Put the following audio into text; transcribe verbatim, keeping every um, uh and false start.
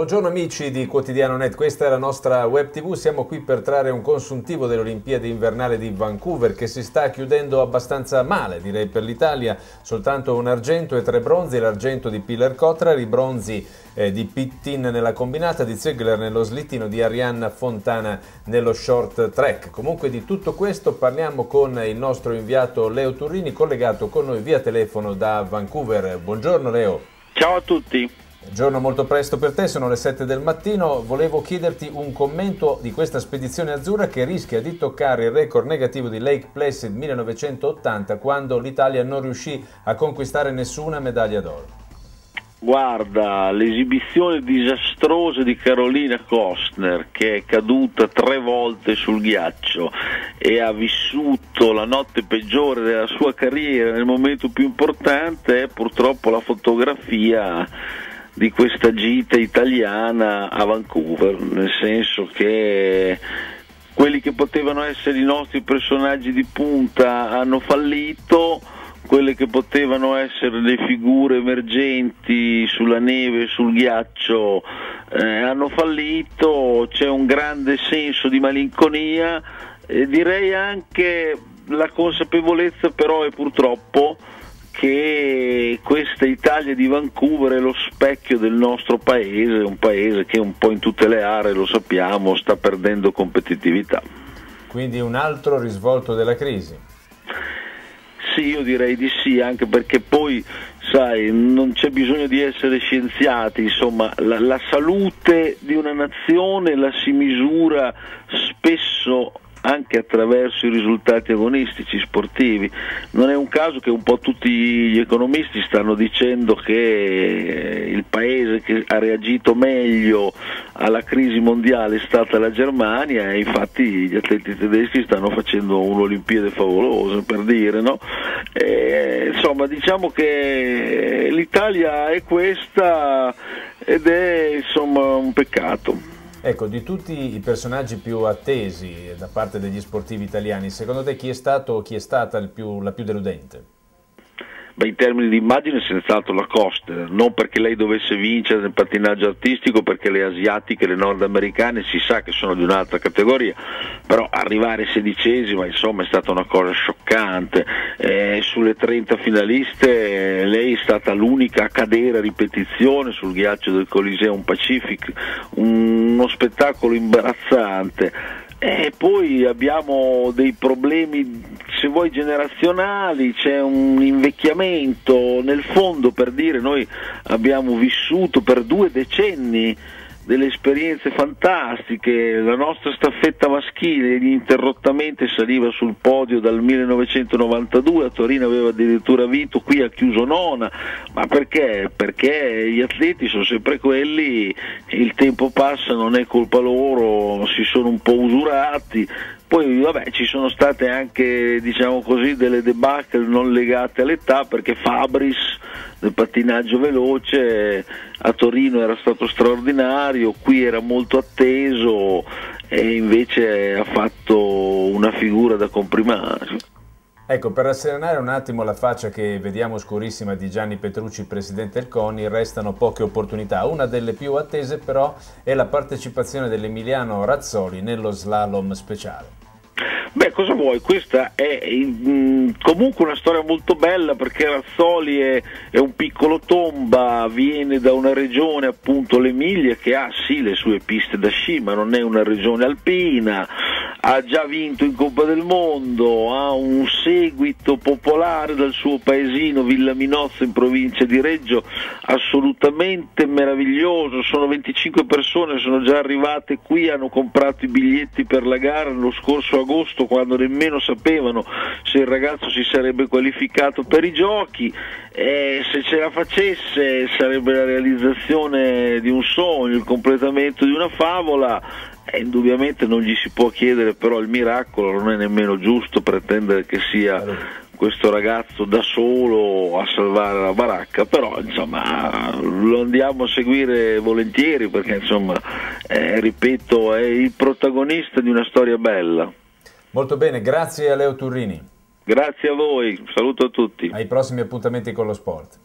Buongiorno amici di Quotidiano Net, questa è la nostra web tv, siamo qui per trarre un consuntivo delle Olimpiadi invernali di Vancouver che si sta chiudendo abbastanza male, direi per l'Italia, soltanto un argento e tre bronzi, l'argento di Pilar Cotrar, i bronzi eh, di Pittin nella combinata, di Ziegler nello slittino, di Arianna Fontana nello short track. Comunque di tutto questo parliamo con il nostro inviato Leo Turrini, collegato con noi via telefono da Vancouver. Buongiorno Leo. Ciao a tutti. Giorno molto presto per te, sono le sette del mattino, volevo chiederti un commento di questa spedizione azzurra che rischia di toccare il record negativo di Lake Placid millenovecentottanta, quando l'Italia non riuscì a conquistare nessuna medaglia d'oro. Guarda, l'esibizione disastrosa di Carolina Kostner, che è caduta tre volte sul ghiaccio e ha vissuto la notte peggiore della sua carriera nel momento più importante, è purtroppo la fotografia di questa gita italiana a Vancouver, nel senso che quelli che potevano essere i nostri personaggi di punta hanno fallito, quelle che potevano essere le figure emergenti sulla neve e sul ghiaccio eh, hanno fallito, c'è un grande senso di malinconia e direi anche la consapevolezza però è purtroppo che questa Italia di Vancouver è lo specchio del nostro paese, un paese che un po' in tutte le aree, lo sappiamo, sta perdendo competitività. Quindi un altro risvolto della crisi? Sì, io direi di sì, anche perché poi, sai, non c'è bisogno di essere scienziati, insomma, la, la salute di una nazione la si misura spesso anche attraverso i risultati agonistici sportivi. Non è un caso che un po' tutti gli economisti stanno dicendo che il paese che ha reagito meglio alla crisi mondiale è stata la Germania e infatti gli atleti tedeschi stanno facendo un'Olimpiade favolosa, per dire, no? E, insomma, diciamo che l'Italia è questa ed è insomma un peccato. Ecco, di tutti i personaggi più attesi da parte degli sportivi italiani, secondo te chi è stato o chi è stata il più, la più deludente? Beh, in termini di immagine senz'altro la Kostner, non perché lei dovesse vincere nel pattinaggio artistico, perché le asiatiche, le nordamericane si sa che sono di un'altra categoria, però arrivare sedicesima insomma è stata una cosa scioccante. Eh, sulle trenta finaliste eh, lei è stata l'unica a cadere a ripetizione sul ghiaccio del Coliseum Pacific, un, uno spettacolo imbarazzante. E poi abbiamo dei problemi, se vuoi, generazionali, c'è un invecchiamento, nel fondo, per dire, noi abbiamo vissuto per due decenni delle esperienze fantastiche, la nostra staffetta maschile ininterrottamente saliva sul podio dal millenovecentonovantadue, a Torino aveva addirittura vinto, qui ha chiuso nona, ma perché? Perché gli atleti sono sempre quelli, il tempo passa, non è colpa loro, si sono un po' usurati. Poi vabbè, ci sono state anche, diciamo così, delle debacle non legate all'età, perché Fabris nel pattinaggio veloce a Torino era stato straordinario, qui era molto atteso e invece ha fatto una figura da comprimario. Ecco, per rasserenare un attimo la faccia che vediamo scurissima di Gianni Petrucci, presidente del CONI, restano poche opportunità. Una delle più attese però è la partecipazione dell'emiliano Razzoli nello slalom speciale. Beh, cosa vuoi? Questa è mh, comunque una storia molto bella, perché Razzoli è, è un piccolo tomba, viene da una regione, appunto l'Emilia, che ha sì le sue piste da sci, ma non è una regione alpina, ha già vinto in Coppa del Mondo, ha un seguito popolare dal suo paesino Villa Minozzo in provincia di Reggio assolutamente meraviglioso, sono venticinque persone, sono già arrivate qui, hanno comprato i biglietti per la gara lo scorso agosto, quando nemmeno sapevano se il ragazzo si sarebbe qualificato per i giochi, e se ce la facesse sarebbe la realizzazione di un sogno, il completamento di una favola. E indubbiamente non gli si può chiedere però il miracolo, non è nemmeno giusto pretendere che sia questo ragazzo da solo a salvare la baracca, però insomma lo andiamo a seguire volentieri, perché insomma eh, ripeto, è il protagonista di una storia bella. Molto bene, grazie a Leo Turrini. Grazie a voi, saluto a tutti. Ai prossimi appuntamenti con lo sport.